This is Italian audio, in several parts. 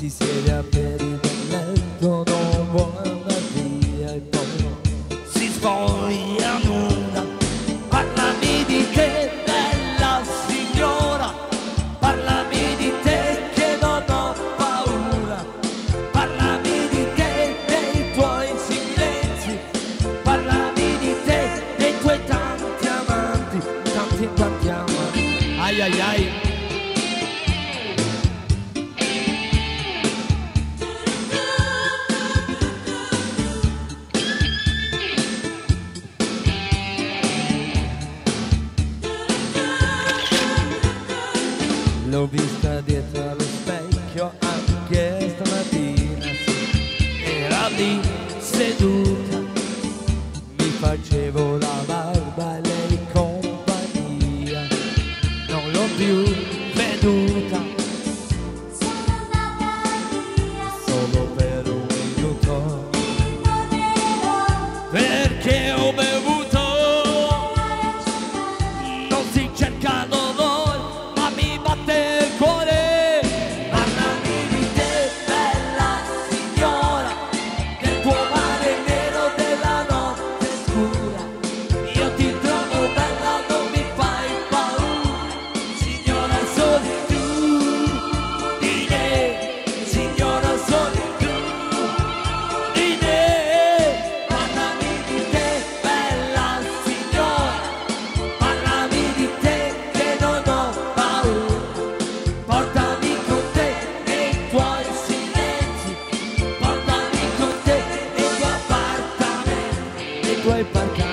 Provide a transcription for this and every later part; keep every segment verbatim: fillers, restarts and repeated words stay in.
si siede per il letto, non vuole andare via e poi si spoglia nuda. Parlami di te, bella signora, parlami di te che non ho paura, parlami di te, dei tuoi silenzi, parlami di te, dei tuoi tanti amanti, tanti tanti amanti. Ai ai ai. L'ho vista dietro allo specchio anche stamattina, sì, era lì seduta, mi facevo la barba e lei compagnia, non l'ho più veduta, Sono andata via solo per un minuto, e tornerò. perché ho bevuto, non si cerca dolore, ma mi batte il cuore. Parlami di te, bella signora, del tuo mare nero, della notte scura. Io ti trovo bella, non mi fai paura, signora soli tu di me, signora soli tu di me. Parlami di te, bella signora, parlami di te che non ho paura, portami con te nei tuoi silenzi, portami con te nei tuoi appartamenti, nei tuoi parcheggi.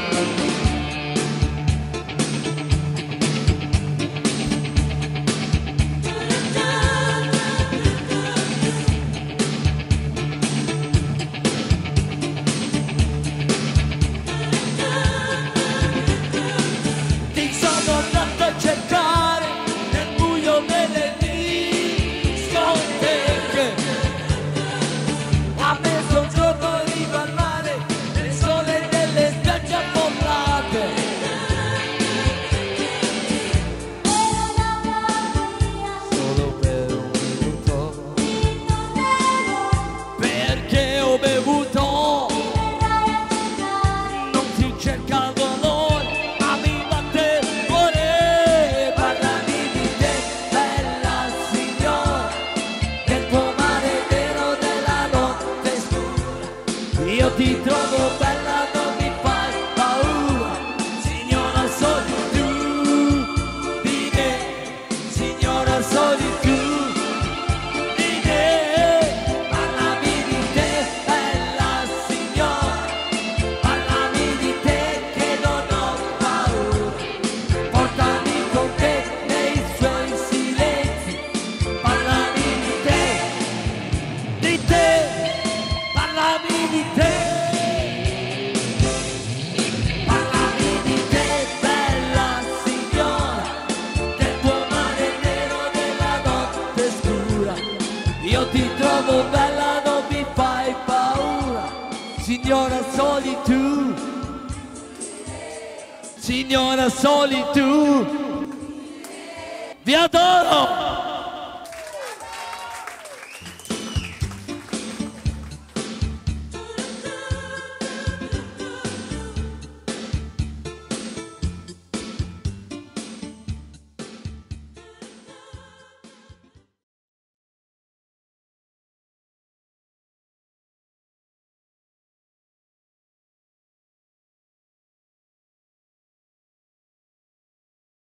Ti sono andato a cercare nel buio delle discoteche, a mezzogiorno arrivo al mare, nel sole delle spiagge affollate. Ero andata via Solo per un minuto, e tornerò. perché ho bevuto, Verrai a cercare. non si cerca dolore, ma mi batte il cuore. Parlami di te, bella signora, del tuo mare nero, della notte scura. Io ti trovo bella, non mi fai paura, signora soli tu di me, signora soli tu di me. Parlami di te, bella signora, parlami di te che non ho paura, portami con te nei suoi silenzi, parlami di te, di te, parlami di te, parlami di te, bella signora, del tuo mare nero, della notte scura. Io ti trovo bella, non mi fai paura, signora soli tu, signora soli tu, vi adoro!